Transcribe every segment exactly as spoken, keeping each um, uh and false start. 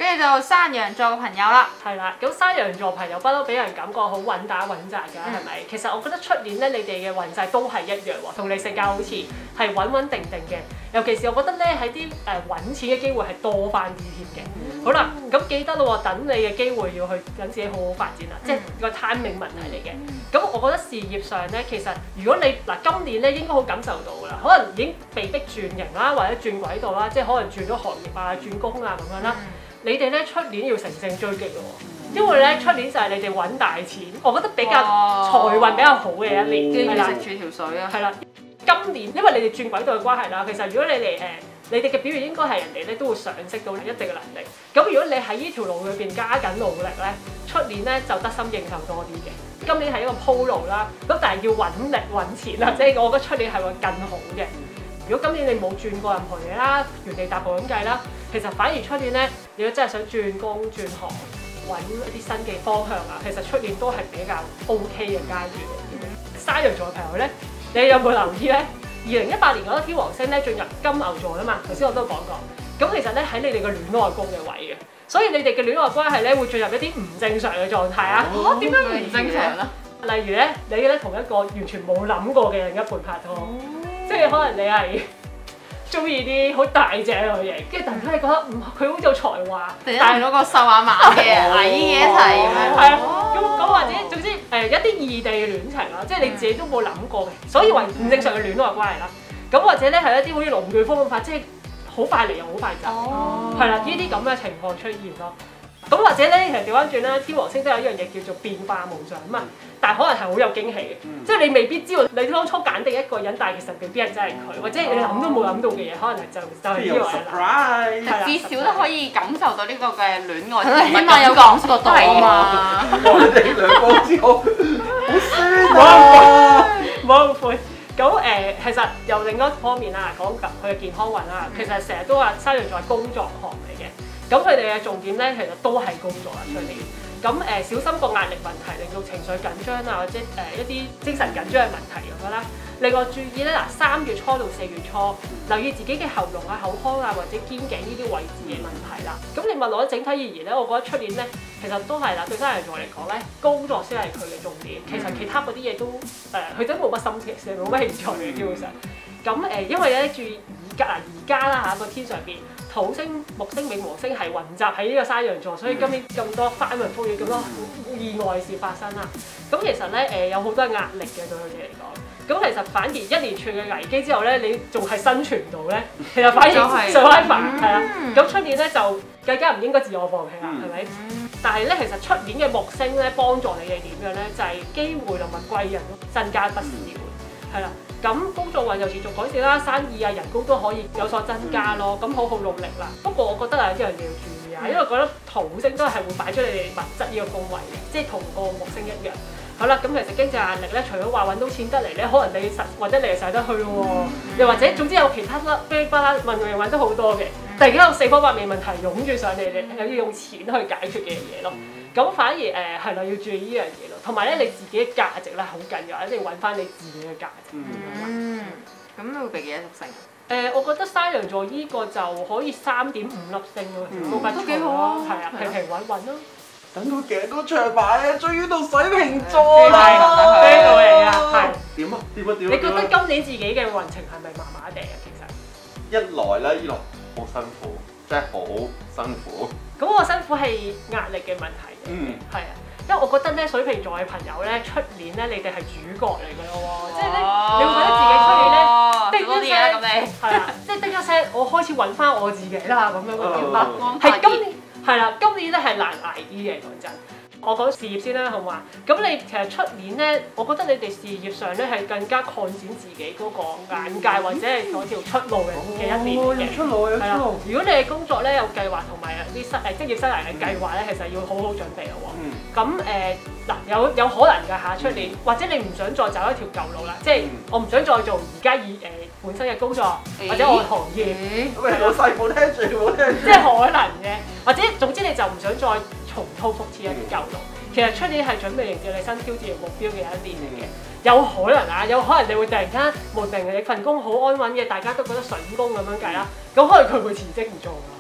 跟住就山羊座嘅朋友啦。 係啦，咁山羊座朋友不嬲俾人感覺好穩打穩紮㗎，係咪、嗯？其實我覺得出年咧，你哋嘅運勢都係一樣喎，同你性格好似係穩穩定定嘅。尤其是我覺得咧，喺啲誒揾錢嘅機會係多翻啲添嘅。嗯、好啦，咁記得咯喎，等你嘅機會要去等自己好好發展啦，嗯、即係個 timing 問題嚟嘅。咁、嗯、我覺得事業上咧，其實如果你嗱今年咧應該好感受到㗎啦，可能已經被逼轉型啦，或者轉軌道啦，即係可能轉咗行業啊、轉工啊咁樣啦。嗯、你哋咧出年要乘勝追擊咯喎，因為咧出年就係你哋揾大錢，我覺得比較財運比較好嘅一年，係啦， 食住條水啊， 係啦。今年因為你哋轉軌道嘅關係啦，其實如果你哋誒、呃、你哋嘅表現應該係人哋咧都會賞識到你一定嘅能力。咁如果你喺呢條路裏邊加緊努力咧，出年咧就得心應手多啲嘅。今年係一個鋪路啦，咁但係要揾力揾錢啦，即係我覺得出年係會更好嘅。如果今年你冇轉過任何嘢啦，原地踏步咁計啦，其實反而出年咧，如果真係想轉工轉行，揾一啲新嘅方向啊，其實出年都係比較 OK 嘅階段。山羊座嘅朋友咧，你有冇留意咧？二零一八年嗰個天王星咧進入金牛座啦嘛，頭先我都講過。咁其實咧喺你哋嘅戀愛宮嘅位嘅，所以你哋嘅戀愛關係咧會進入一啲唔正常嘅狀態啊！ 哦，點解唔正常咧？ 例如咧，你咧同一個完全冇諗過嘅另一半拍拖，哦、即係可能你係中意啲好大隻類型，跟住突然間你覺得唔佢好有才華， 但係攞個瘦下馬嘅矮嘅一齊咁樣。 係啊，咁咁或者總之誒、呃、一啲異地嘅戀情啦，即係你自己都冇諗過嘅，所以為唔正常嘅戀愛關係啦。咁或者咧係一啲好似龍捲風咁發，即係好快嚟又好快走，係啦、哦，呢啲咁嘅情況出現咯。咁或者咧，其實調翻轉啦，天王星都有一樣嘢叫做變化無常啊嘛，但係可能係好有驚喜嘅，嗯、即係你未必知道你當初揀定一個人，但係其實未必係真係佢，或者你諗都冇諗到嘅嘢，可能係就就係呢個啦。 係至少都可以感受到呢個嘅戀愛，起碼有講出個對啊嘛。 我哋兩個之後好酸啊！冇咁悔。咁誒、呃，其實由另一方面啦，講佢嘅健康運啦，其實成日都話山羊座係工作狂嚟嘅。咁佢哋嘅重點咧，其實都係工作啦出年。咁誒、呃，小心個壓力問題，令到情緒緊張啊，或者誒、呃、一啲精神緊張嘅問題咁樣啦。另外注意咧，嗱三月初到四月初，留意自己嘅喉嚨啊、口腔啊或者肩頸呢啲位置嘅問題啦。咁你問我整體而言咧，我覺得出年咧，其實都係啦，對山羊座嚟講咧，工作先係佢嘅重點。其實其他嗰啲嘢都誒，佢、呃、都冇乜心情，冇乜興趣嘅基本上。咁誒、呃，因為咧注意而家嗱而家啦嚇個天上邊。土星、木星、冥王星係混雜喺呢個山羊座，所以今年咁多翻雲覆雨、咁多意外事發生啦。咁其實咧誒、呃、有好多壓力嘅對佢哋嚟講。咁其實反而一連串嘅危機之後咧，你仲係生存到咧，其實反而 survive 係啦。咁出年咧就更加唔應該自我放棄啦，係咪？嗯、但係咧其實出年嘅木星咧幫助你哋點樣咧？就係、是、機會同埋貴人增加不少，係啦。咁工作運又持續改善啦，生意啊人工都可以有所增加咯，咁好好努力啦。不過我覺得有一樣嘢要注意啊，因為我覺得土星都係會擺出你哋物質呢個宮位嘅，即係同個木星一樣。好啦，咁其實經濟壓力咧，除咗話揾到錢得嚟咧，可能你實或者你係使得去喎，又或者總之有其他啦，飛巴啦運運揾得好多嘅，突然間有四方八面問題湧住上嚟，你又要用錢去解決嘅嘢咯。咁反而誒係啦，要注意呢樣嘢咯，同埋咧你自己嘅價值咧好緊要，一定要揾翻你自己嘅價值。 嗯，咁你會俾幾多粒星？ 誒，我覺得山羊座依個就可以三點五粒星咯，冇乜錯咯。都幾好啊，係啊，平平穩穩咯。 等佢頸都長埋啊，終於到水瓶座啦！ 飛到嚟啊，係點啊？點啊？點啊？ 你覺得今年自己嘅運程係咪麻麻地啊？其實一來咧，二來好辛苦，真係好辛苦。 咁我辛苦係壓力嘅問題嚟嘅，係啊、嗯，因為我覺得咧水瓶座嘅朋友咧出年咧你哋係主角嚟㗎咯喎，即係咧你會覺得自己出年咧叮一聲，係啊，即係叮一聲，我開始揾翻我自己啦咁樣嘅點啦，係今年係啦，今年咧係難捱啲嘅講真。我講事業先啦，好嘛？咁你其實出年咧，我覺得你哋事業上咧係更加擴展自己嗰個眼界，或者係嗰條出路嘅嘅一年嘅。出路有出路。如果你嘅工作咧有計劃同埋啲生誒職業生涯嘅計劃咧，其實要好好準備咯喎。咁誒嗱，有有可能㗎嚇出年，或者你唔想再走一條舊路啦，即係我唔想再做而家以誒本身嘅工作或者我嘅行業。 喂，老細冇聽住冇聽住。 即係可能嘅，或者總之你就唔想再重蹈覆轍一啲舊路，其實出年係準備迎接你新挑戰嘅目標嘅一年嚟嘅，有可能啊，有可能你會突然間無定你份工好安穩嘅，大家都覺得筍工咁樣計啦，咁可能佢會辭職唔做啦。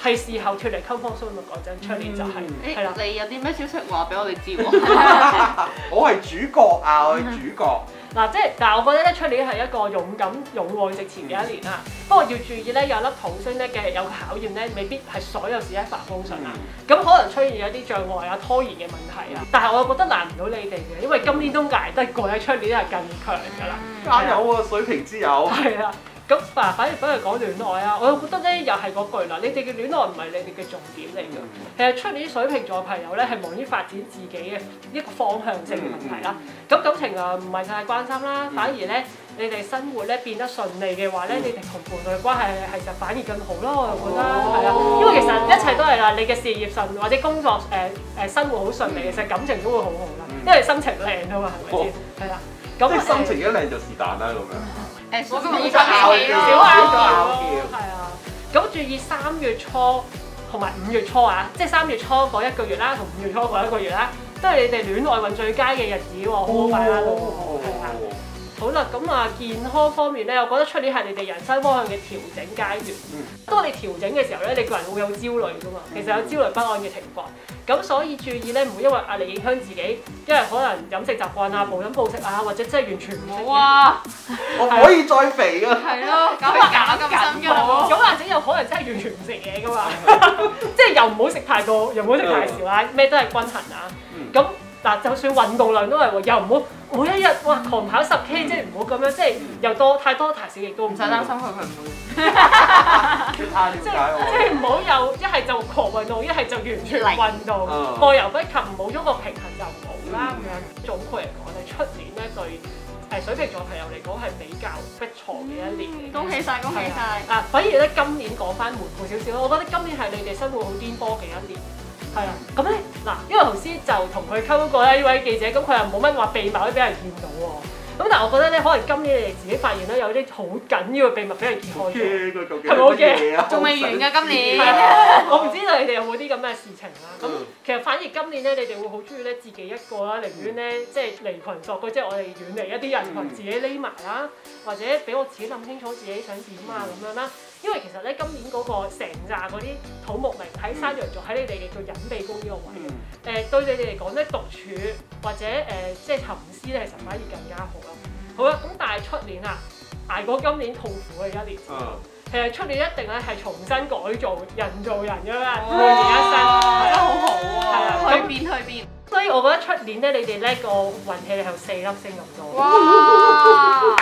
係時候脱離 comfort zone 啊！講真，出年就係係啦。 你有啲咩消息話俾我哋知喎？ 我係主角啊！我係主角。 嗱，即係，但係我覺得咧，出年係一個勇敢、勇往直前嘅一年啦。不過要注意咧，有粒土星咧嘅有個考驗咧，未必係所有事一帆風順啊。咁可能出現有啲障礙啊、拖延嘅問題啊。但係我覺得難唔到你哋嘅，因為今年都捱得過，喺出年係更強㗎啦。 加油啊，水瓶之友！ 係啊。咁嗱，反而反而講戀愛啊，我又覺得咧又係嗰句啦，你哋嘅戀愛唔係你哋嘅重點嚟㗎。其實出年水瓶座朋友咧係忙於發展自己嘅一個方向性嘅問題啦。咁感情啊唔係太關心啦，反而咧你哋生活咧變得順利嘅話咧，你哋同伴侶關係係實反而更好啦。我又覺得係啊，因為其實一切都係啦，你嘅事業順或者工作誒誒生活好順利，其實感情都會好好啦，因為心情靚啊嘛，係咪先？係啦，咁即係心情一靚就是但啦咁樣。 誒，我少咁少拗撬， 少拗撬，係啊。咁注意三月初同埋五月初啊，即係三月初嗰一個月啦，同五月初嗰一個月啦，都係你哋戀愛運最佳嘅日子喎，好快啦都，係啊。好啦，咁啊健康方面咧，我覺得出年係你哋人生方向嘅調整階段。當你調整嘅時候咧，你個人會有焦慮噶嘛，其實有焦慮不安嘅情況。咁所以注意咧，唔好因為壓力影響自己，因為可能飲食習慣啊、暴飲暴食啊，或者真係完全唔食嘢。 哇！ 我唔可以再肥啊！ 係咯，搞到減咁緊㗎喎。 咁或者有可能真係完全唔食嘢噶嘛，即係又唔好食太多，又唔好食太少啦，咩都係均衡啊。咁嗱，就算運動量都係喎，又唔好每一日哇狂跑十 K， 即係唔好咁樣，即係又多太多太少亦都唔唔使擔心佢，佢唔會。 即係即係唔好有一係就狂運動，一係就完全運動，過猶不及，唔好咗個平衡就唔好啦咁樣。總括嚟講咧，出年咧對誒水瓶座朋友嚟講係比較不錯嘅一年。 恭喜晒，恭喜晒！ 啊，反而咧今年講翻門戶少少，我覺得今年係你哋生活好顛簸嘅一年。係啊，咁咧嗱，因為頭先就同佢溝過咧呢位記者，咁佢又冇乜話秘密可以俾人見到喎。咁但係我覺得咧，可能今年你哋自己發現咧有啲好緊要嘅秘密俾人揭開咗，係咪好驚？ 仲未完㗎今年。 我唔知道你哋有冇啲咁嘅事情啦。咁其實反而今年咧，你哋會好中意咧自己一個啦，寧願咧即係離群索居，即係我哋遠離一啲人群，自己匿埋啦，或者俾我自己諗清楚自己想點啊咁樣啦。因為其實咧今年嗰個成紮嗰啲土木明喺山羊座喺你哋嘅叫隱秘宮呢個位，誒、呃、對你哋嚟講咧獨處或者誒、呃、即係沉思咧，其實反而更加好啦。好啦，咁但係出年啊，捱過今年痛苦嘅一年，嗯、其實出年一定咧係重新改造人造人㗎啦，換年一生，係啊，好好啊， 去變去變。 所以我覺得出年咧，你哋咧個運氣係有四粒星咁多。 哇！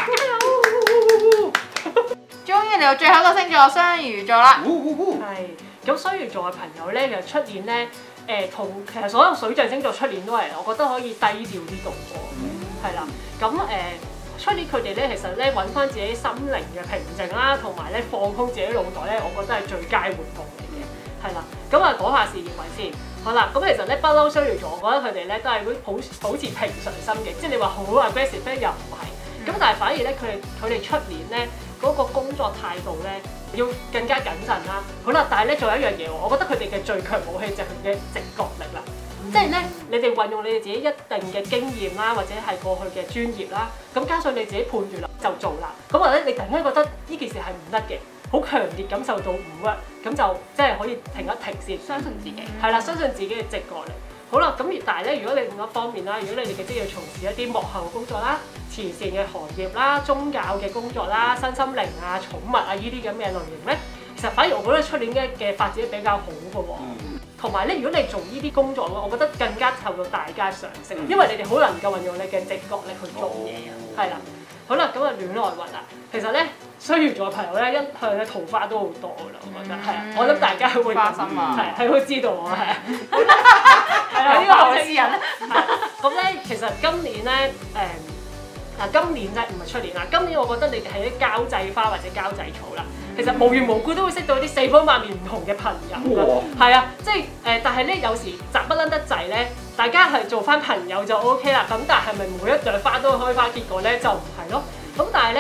終於嚟到最後一個星座雙魚座啦。 係，咁雙魚座嘅朋友咧，其實出年咧，誒、呃、同其實所有水象星座出年都係，我覺得可以低調啲度過，係啦、嗯。咁誒出年佢哋咧，其實咧揾翻自己心靈嘅平靜啦，同埋咧放空自己腦袋咧，我覺得係最佳活動嚟嘅，係啦。咁啊講下事業運先，好啦。咁其實咧不嬲雙魚座，我覺得佢哋咧都係會保保持平常心嘅，即係你話好 aggressive 咧又唔係，咁、嗯、但係反而咧佢哋佢哋出年咧。嗰個工作態度咧要更加謹慎啦。好啦，但係咧仲有一樣嘢喎，我覺得佢哋嘅最強武器就係佢嘅直覺力啦。嗯、即係咧，你哋運用你哋自己一定嘅經驗啦，或者係過去嘅專業啦，咁加上你自己判斷啦，就做啦。咁或者你突然間覺得呢件事係唔得嘅，好強烈感受到唔 work，咁就即係可以停一停先，相信自己。係啦、嗯，相信自己嘅直覺力。好啦，咁但係咧，如果你另一方面啦，如果你哋嘅職業從事一啲幕後工作啦、慈善嘅行業啦、宗教嘅工作啦、身心靈啊、寵物啊呢啲咁嘅類型咧，其實反而我覺得出年嘅嘅發展比較好嘅喎。同埋咧，如果你做呢啲工作咧，我覺得更加受到大家賞識，因為你哋好能夠運用你嘅直覺力去做嘢啊。係啦，好啦，咁啊戀愛運啊，其實咧雙魚座嘅朋友咧一向咧桃花都好多噶啦，我覺得係啊，我諗大家會花心啊， 係係會知道我係啊。係啊，呢個好私人咧。咁咧，其實今年咧，誒嗱，今年啫，唔係出年啦。今年我覺得你哋係啲交際花或者交際草啦。其實無緣無故都會識到啲四方八面唔同嘅朋友㗎。係啊，即係誒，但係咧有時雜不楞得滯咧，大家係做翻朋友就 O K 啦。咁但係咪每一朵花都開花結果咧就唔係咯？咁但係咧，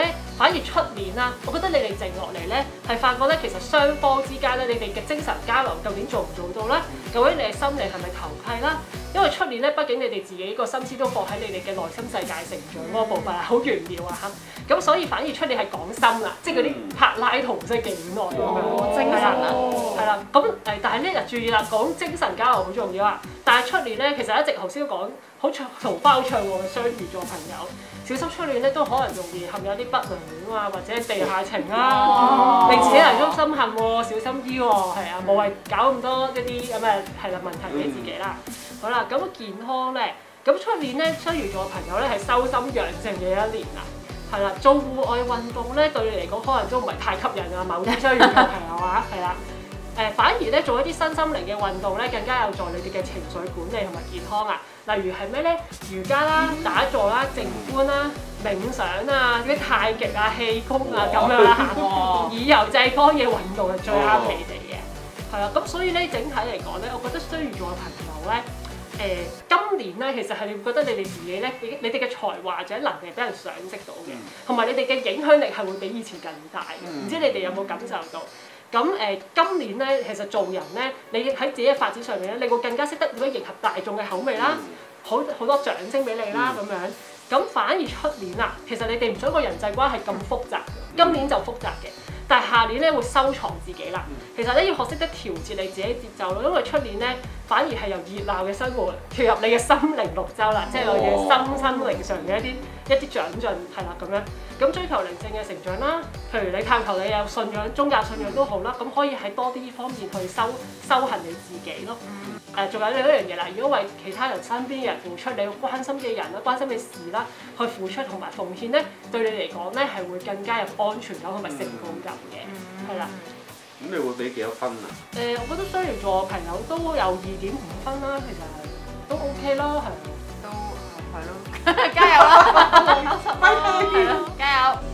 反而出年啦，我覺得你哋靜落嚟咧，係發覺咧，其實雙方之間咧，你哋嘅精神交流究竟做唔做到啦？究竟你嘅心理係咪投契啦？因為出年咧，畢竟你哋自己個心思都放喺你哋嘅內心世界成長嗰部分係好玄妙啊嚇，咁所以反而出年係講心啦，即係嗰啲柏拉圖式嘅戀愛咁樣， 精神啊， 係啦，咁誒，但係咧就注意啦，講精神交流好重要啊，但係出年咧，其實一直頭先都講好長桃花好暢旺嘅雙魚座朋友。小心出年咧都可能容易陷入啲不良戀啊，或者地下情啊，令自己人中心陷喎，小心啲喎，係啊，無謂搞咁多一啲咁嘅係啦問題俾自己啦。好啦，咁健康咧，咁出年咧雙魚座嘅朋友咧係修心養性嘅一年啦，係啦，做戶外運動咧對你嚟講可能都唔係太吸引啊，某啲雙魚座朋友啊，係啦。誒反而咧做一啲身心靈嘅運動咧，更加有助你哋嘅情緒管理同埋健康啊！例如係咩咧？瑜伽啦、打坐啦、靜觀啦、冥想啊、啲太極啊、氣功啊咁樣啦嚇，以柔制剛嘅運動係最啱你哋嘅。係啊，咁所以咧整體嚟講咧，我覺得雙魚座嘅朋友咧，誒、呃、今年咧其實係你會覺得你哋自己咧，你哋嘅才華或者能力係俾人賞識到嘅，同埋你哋嘅影響力係會比以前更大嘅。唔知你哋有冇感受到？咁誒、呃，今年咧，其實做人咧，你喺自己嘅發展上面咧，你會更加識得點樣迎合大眾嘅口味啦，好好多掌聲俾你啦咁樣。咁反而出年啦，其實你哋唔想個人際關係咁複雜，今年就複雜嘅。但係下年咧會收藏自己啦。其實咧要學識得調節你自己節奏咯，因為出年咧反而係由熱鬧嘅生活跳入你嘅心靈綠洲啦，即係我嘅心身靈上嘅一啲一啲長進係啦咁樣。咁追求靈性嘅成長啦，譬如你探求你有信仰、宗教信仰都好啦，咁可以喺多啲方面去修修行你自己咯。誒、呃，仲有另一樣嘢啦，如果為其他人身邊嘅人付出，你關心嘅人啦、關心嘅事啦，去付出同埋奉獻咧，對你嚟講咧係會更加有安全感同埋成功感嘅，係啦、 咁你會俾幾多分啊？ 誒、呃，我覺得雙魚座朋友都有二點五分啦，其實都 OK 啦，係。 都係咯，加油啦！六十分，係咯，加油！